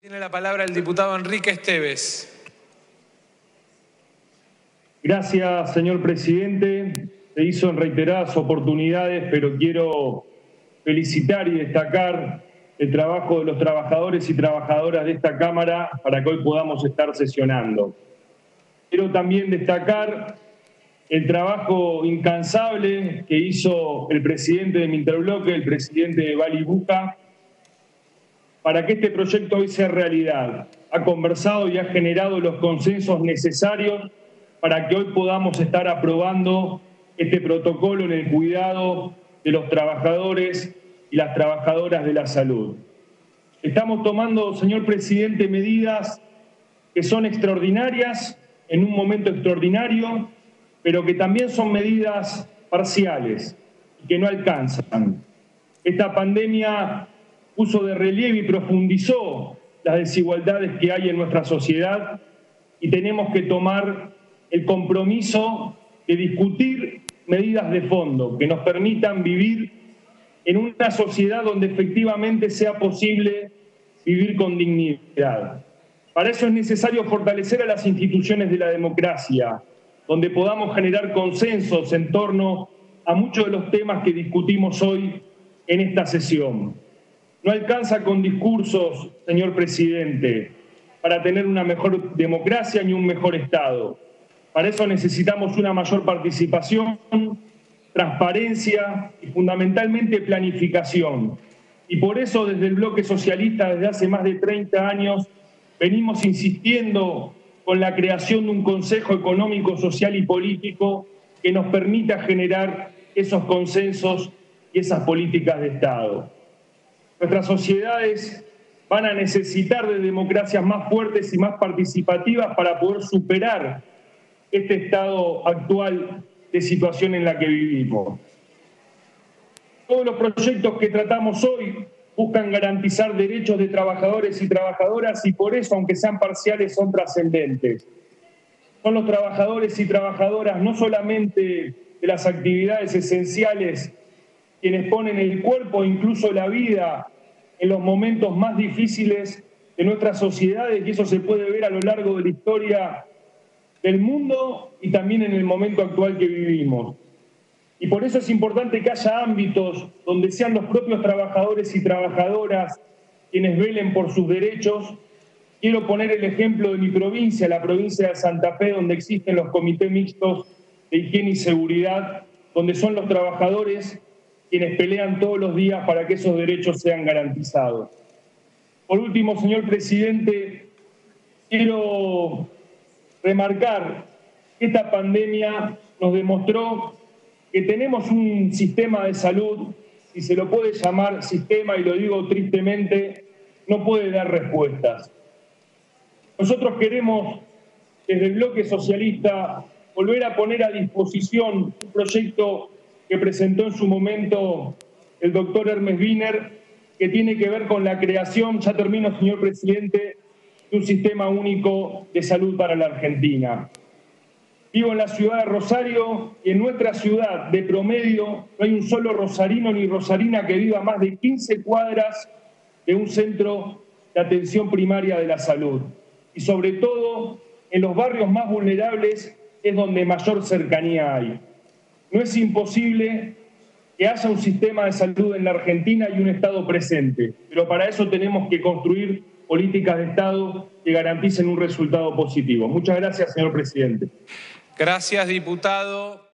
Tiene la palabra el diputado Enrique Esteves. Gracias, señor presidente. Se hizo en reiteradas oportunidades, pero quiero felicitar y destacar el trabajo de los trabajadores y trabajadoras de esta Cámara para que hoy podamos estar sesionando. Quiero también destacar el trabajo incansable que hizo el presidente de Interbloque, el presidente de Bali Buca, para que este proyecto hoy sea realidad. Ha conversado y ha generado los consensos necesarios para que hoy podamos estar aprobando este protocolo en el cuidado de los trabajadores y las trabajadoras de la salud. Estamos tomando, señor presidente, medidas que son extraordinarias en un momento extraordinario, pero que también son medidas parciales y que no alcanzan. Esta pandemia puso de relieve y profundizó las desigualdades que hay en nuestra sociedad y tenemos que tomar el compromiso de discutir medidas de fondo que nos permitan vivir en una sociedad donde efectivamente sea posible vivir con dignidad. Para eso es necesario fortalecer a las instituciones de la democracia, donde podamos generar consensos en torno a muchos de los temas que discutimos hoy en esta sesión. No alcanza con discursos, señor presidente, para tener una mejor democracia ni un mejor Estado. Para eso necesitamos una mayor participación, transparencia y fundamentalmente planificación. Y por eso desde el Bloque Socialista, desde hace más de 30 años, venimos insistiendo con la creación de un Consejo Económico, Social y Político que nos permita generar esos consensos y esas políticas de Estado. Nuestras sociedades van a necesitar de democracias más fuertes y más participativas para poder superar este estado actual de situación en la que vivimos. Todos los proyectos que tratamos hoy buscan garantizar derechos de trabajadores y trabajadoras y por eso, aunque sean parciales, son trascendentes. Son los trabajadores y trabajadoras no solamente de las actividades esenciales quienes ponen el cuerpo e incluso la vida en los momentos más difíciles de nuestras sociedades, y eso se puede ver a lo largo de la historia del mundo y también en el momento actual que vivimos. Y por eso es importante que haya ámbitos donde sean los propios trabajadores y trabajadoras quienes velen por sus derechos. Quiero poner el ejemplo de mi provincia, la provincia de Santa Fe, donde existen los comités mixtos de higiene y seguridad, donde son los trabajadores quienes pelean todos los días para que esos derechos sean garantizados. Por último, señor presidente, quiero remarcar que esta pandemia nos demostró que tenemos un sistema de salud, si se lo puede llamar sistema, y lo digo tristemente, no puede dar respuestas. Nosotros queremos, desde el Bloque Socialista, volver a poner a disposición un proyecto que presentó en su momento el doctor Hermes Wiener, que tiene que ver con la creación, ya termino, señor presidente, de un sistema único de salud para la Argentina. Vivo en la ciudad de Rosario y en nuestra ciudad, de promedio, no hay un solo rosarino ni rosarina que viva más de 15 cuadras de un centro de atención primaria de la salud. Y sobre todo, en los barrios más vulnerables es donde mayor cercanía hay. No es imposible que haya un sistema de salud en la Argentina y un Estado presente, pero para eso tenemos que construir políticas de Estado que garanticen un resultado positivo. Muchas gracias, señor presidente. Gracias, diputado.